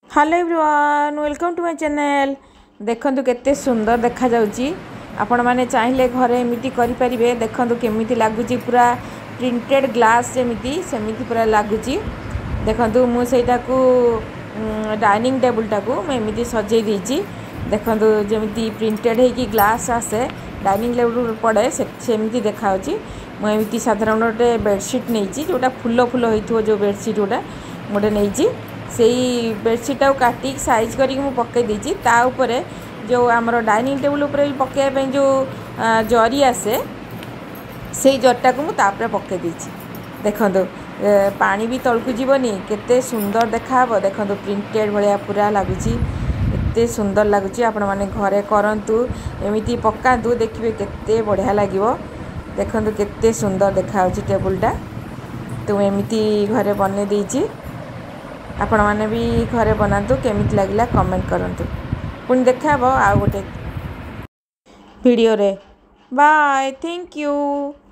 Hello everyone welcome to my channel. देखंतु केते सुंदर देखा जाउची। आपण माने चाहिले घरे एमिति करि परिबे। देखंतु केमिति लागुची पूरा प्रिंटेड ग्लास जेमिति सेमिति पूरा लागुची। देखंतु मु सेटा को डाइनिंग टेबल टाको मैं एमिति सजै दीची। देखंतु जेमिति प्रिंटेड है कि ग्लास आसे डाइनिंग टेबल पड़े सेमिति देखाउची। मु एमिति साधारणटे बेडशीट नेइची जोटा फुल्लो फुल्लो होइथो जो बेडशीट जोटा मोटे नेइची। से बेडशीट काटी साइज करके मु पके दीची। ता ऊपर जो आमर डाइनिंग टेबल ऊपर पके जो जरी आसे से जरीटा को मुझे पके दीची। देखो पानी भी तलकू जीवनी केते सुंदर देखा। देखो प्रिंटेड भाया पूरा लगुच एते सुंदर लगुच। आपण मैंने घरे करंतु एमिति पकातु देखिए केते बढ़िया लगिवो। देखो केते सुंदर देखा टेबुलटा तो एमिति घरे बने दीची। आपण मैंने भी घरे बनातु केमिति लागला कमेंट करंतु। पुणी देखा आ गोटे वीडियो रे। Bye thank you.